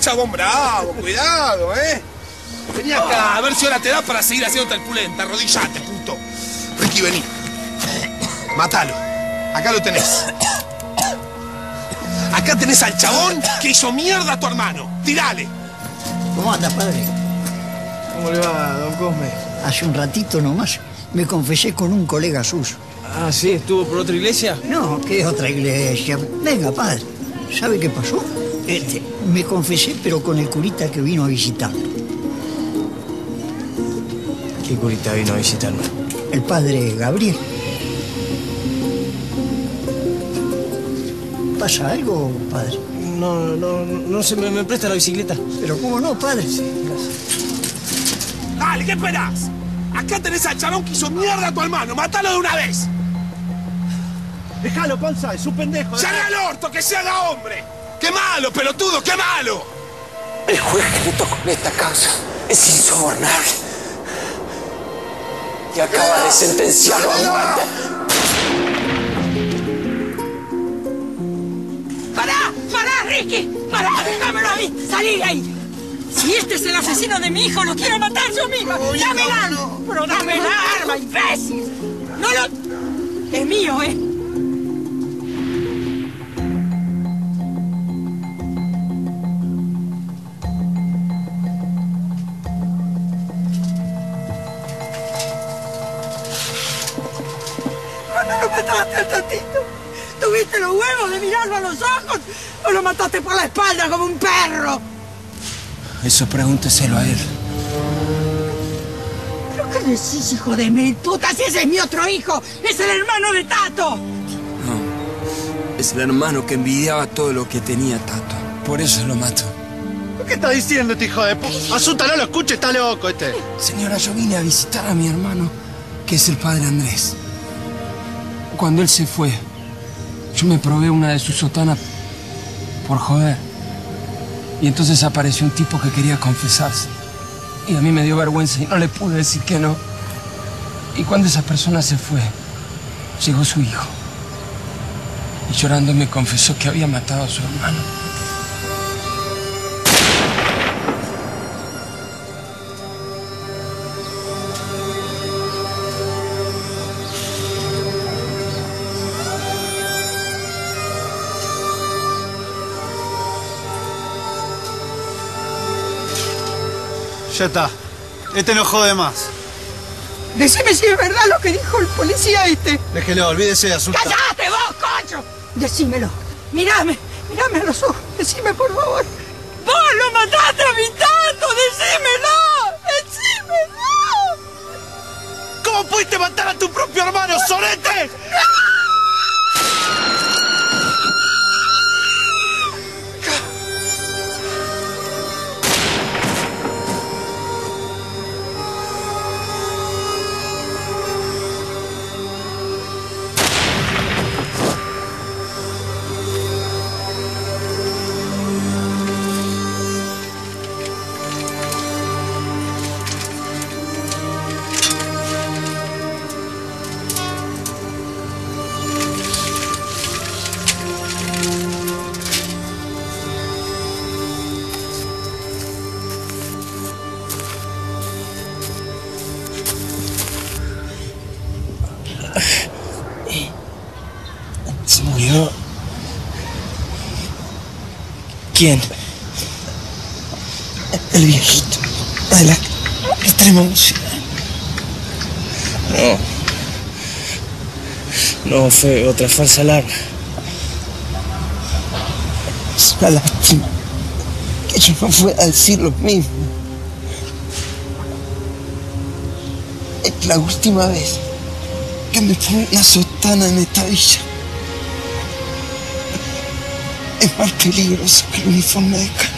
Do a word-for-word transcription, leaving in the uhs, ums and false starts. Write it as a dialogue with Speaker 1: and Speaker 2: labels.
Speaker 1: chabón bravo, cuidado, ¿eh? Vení acá, a ver si ahora te da para seguir haciéndote el pulenta. Arrodillate, puto. Ricky, vení. Mátalo. Acá lo tenés. Acá tenés al chabón que hizo mierda a tu hermano. Tirale.
Speaker 2: ¿Cómo andas, padre?
Speaker 3: ¿Cómo le va, don Cosme?
Speaker 2: Hace un ratito nomás me confesé con un colega suyo.
Speaker 3: Ah, ¿sí? ¿Estuvo por otra iglesia?
Speaker 2: No, ¿qué otra iglesia? Venga, padre. ¿Sabe qué pasó? Este, me confesé, pero con el curita que vino a visitarme.
Speaker 3: ¿Qué curita vino a visitarme?
Speaker 2: El padre Gabriel. ¿Pasa algo, padre?
Speaker 3: No, no, no, no se me, me presta la bicicleta.
Speaker 2: Pero ¿cómo no, padre?
Speaker 3: Sí, gracias.
Speaker 1: Dale, ¿qué esperás? Acá tenés al chabón que hizo mierda a tu hermano. ¡Mátalo de una vez!
Speaker 4: Déjalo, panza, es un pendejo.
Speaker 1: ¡Se haga el orto, que se haga hombre! ¡Qué malo, pelotudo, qué malo!
Speaker 5: El juez que me tocó en esta causa es insobornable. Y acaba de sentenciarlo a muerte.
Speaker 6: ¡Pará! ¡Pará, Ricky! ¡Pará! ¡Déjamelo a mí! ¡Salí de ahí! Si este es el asesino de mi hijo, lo quiero matar yo misma.
Speaker 1: No,
Speaker 6: ¡Dame el
Speaker 1: no,
Speaker 6: arma!
Speaker 1: no.
Speaker 6: ¡Pero dame el arma, imbécil! ¡No lo... Es mío, ¿eh? ¿Cuándo lo mataste al tantito? ¿Tuviste los huevos de mirarlo a los ojos? ¿O lo mataste por la espalda como un perro?
Speaker 3: Eso pregúnteselo a él.
Speaker 6: ¿Pero qué decís, hijo de mil putas? Si ese es mi otro hijo. Es el hermano de Tato.
Speaker 5: No, es el hermano que envidiaba todo lo que tenía Tato.
Speaker 3: Por eso lo mato.
Speaker 4: ¿Qué está diciendo este hijo de puta? Asunta, no lo escuche, está loco este.
Speaker 3: Señora, yo vine a visitar a mi hermano, que es el padre Andrés. Cuando él se fue, yo me probé una de sus sotanas por joder. Y entonces apareció un tipo que quería confesarse. Y a mí me dio vergüenza y no le pude decir que no. Y cuando esa persona se fue, llegó su hijo. Y llorando me confesó que había matado a su hermano.
Speaker 4: Ya está. Este no jode más.
Speaker 6: Decime si es verdad lo que dijo el policía este.
Speaker 4: Déjelo, olvídese de asunto.
Speaker 6: ¡Cállate vos, coño! Decímelo. Mirame, mirame a los ojos. Decime, por favor. ¡Vos lo mataste a mi Tato! ¡Decímelo! ¡Decímelo!
Speaker 4: ¿Cómo pudiste matar a tu propio hermano, sorete?
Speaker 3: ¿Se murió? ¿Quién? El viejito de la extrema música. No. No, fue otra falsa alarma. Es una lástima que yo no pueda decir lo mismo. Es la última vez que me pongo una sotana en esta villa. Es más peligroso que el uniforme de acá.